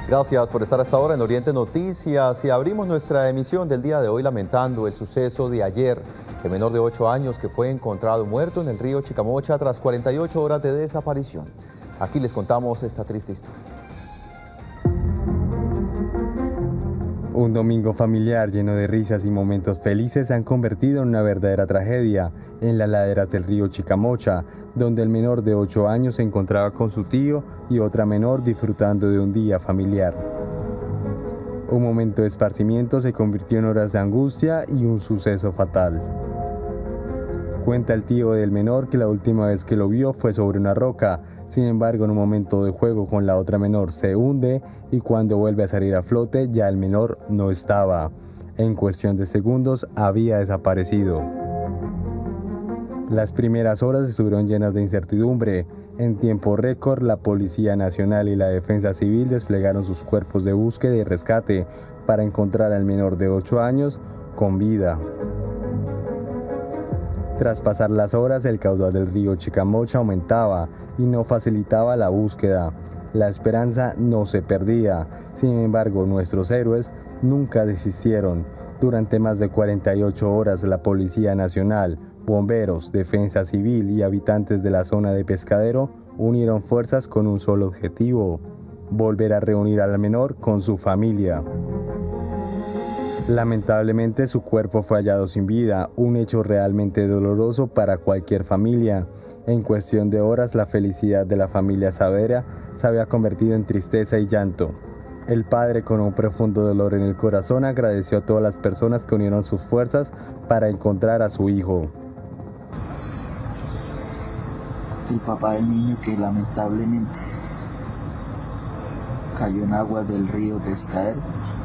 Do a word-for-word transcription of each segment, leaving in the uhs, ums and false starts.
Gracias por estar hasta ahora en Oriente Noticias y abrimos nuestra emisión del día de hoy lamentando el suceso de ayer. El menor de ocho años que fue encontrado muerto en el río Chicamocha tras cuarenta y ocho horas de desaparición. Aquí les contamos esta triste historia. Un domingo familiar lleno de risas y momentos felices se han convertido en una verdadera tragedia en las laderas del río Chicamocha, donde el menor de ocho años se encontraba con su tío y otra menor disfrutando de un día familiar. Un momento de esparcimiento se convirtió en horas de angustia y un suceso fatal. Cuenta el tío del menor que la última vez que lo vio fue sobre una roca. Sin embargo, en un momento de juego con la otra menor se hunde y cuando vuelve a salir a flote ya el menor no estaba. En cuestión de segundos había desaparecido. Las primeras horas estuvieron llenas de incertidumbre. En tiempo récord, la Policía Nacional y la Defensa Civil desplegaron sus cuerpos de búsqueda y rescate para encontrar al menor de ocho años con vida. Tras pasar las horas, el caudal del río Chicamocha aumentaba y no facilitaba la búsqueda. La esperanza no se perdía. Sin embargo, nuestros héroes nunca desistieron. Durante más de cuarenta y ocho horas, la Policía Nacional, bomberos, Defensa Civil y habitantes de la zona de Pescadero unieron fuerzas con un solo objetivo: volver a reunir al menor con su familia. Lamentablemente su cuerpo fue hallado sin vida, un hecho realmente doloroso para cualquier familia. En cuestión de horas, la felicidad de la familia Saavedra se había convertido en tristeza y llanto. El padre, con un profundo dolor en el corazón, agradeció a todas las personas que unieron sus fuerzas para encontrar a su hijo. El papá del niño que lamentablemente cayó en aguas del río Pescadero.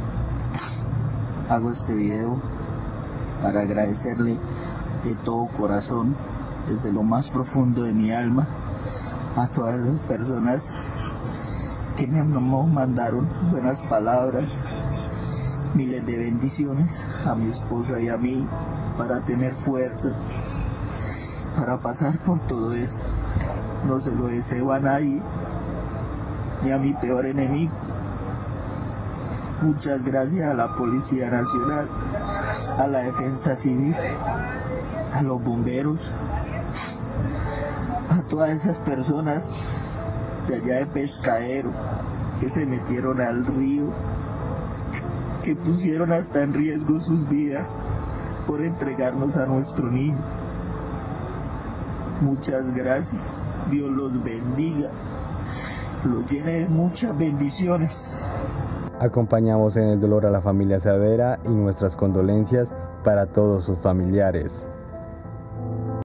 Hago este video para agradecerle de todo corazón, desde lo más profundo de mi alma, a todas esas personas que me mandaron buenas palabras, miles de bendiciones a mi esposa y a mí para tener fuerza, para pasar por todo esto. No se lo deseo a nadie, ni a mi peor enemigo. Muchas gracias a la Policía Nacional, a la Defensa Civil, a los bomberos, a todas esas personas de allá de Pescadero que se metieron al río, que pusieron hasta en riesgo sus vidas por entregarnos a nuestro niño. Muchas gracias, Dios los bendiga, los llene de muchas bendiciones. Acompañamos en el dolor a la familia Saavedra y nuestras condolencias para todos sus familiares.